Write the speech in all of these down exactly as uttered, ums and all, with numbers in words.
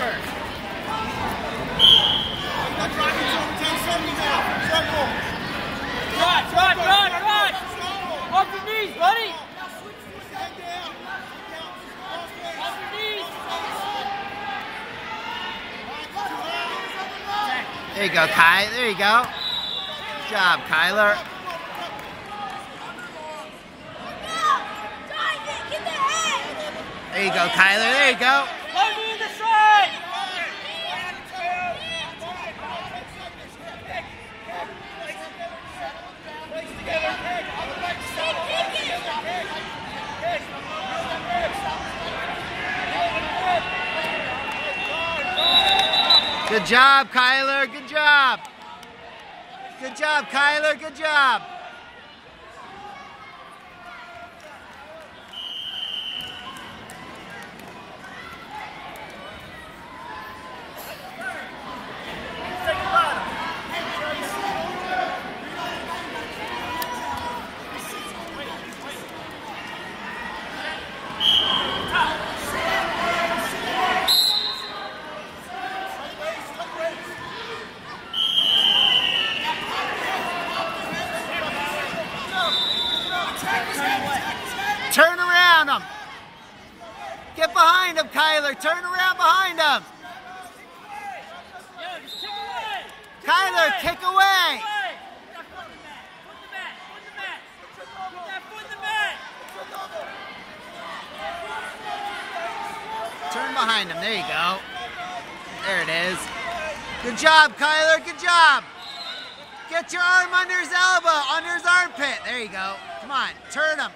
Run, run, run, run! Off your knees, buddy! Off your knees! There you go, Kai. There you go. Good job, Kyler. There you go, Kyler. There you go. Let me in the side! Good job, Kyler. Good job. Good job, Kyler. Good job. Turn around him. Get behind him, Kyler. Turn around behind him. Kyler, kick away. Turn behind him. There you go. There it is. Good job, Kyler. Good job. Get your arm under his elbow, under his armpit. There you go. Come on. Turn him.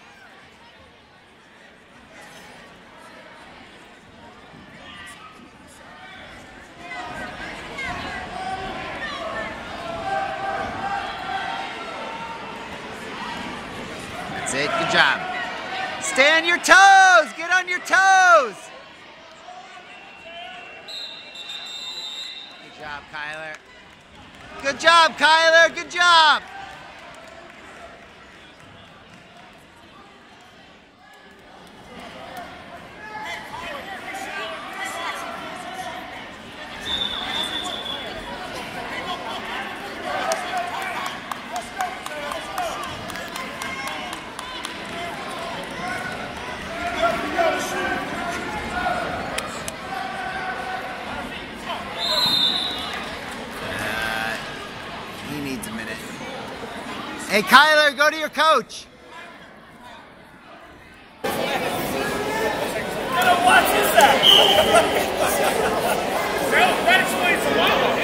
That's it. Good job. Stay on your toes. Get on your toes. Good job, Kyler. Good job, Kyler. Good job. He needs a minute. Hey, Kyler, go to your coach. What is that? That explains a lot.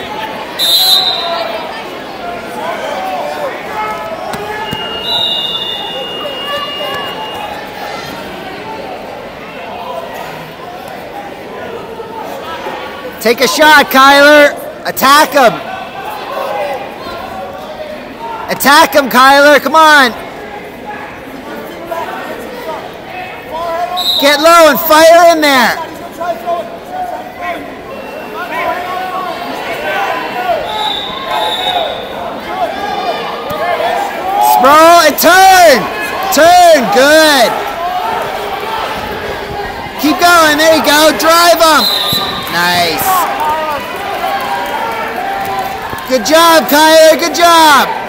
Take a shot, Kyler. Attack him. Attack him, Kyler. Come on. Get low and fire in there. Sprawl and turn. Turn. Good. Keep going. There you go. Drive him. Nice. Good job, Kyler. Good job.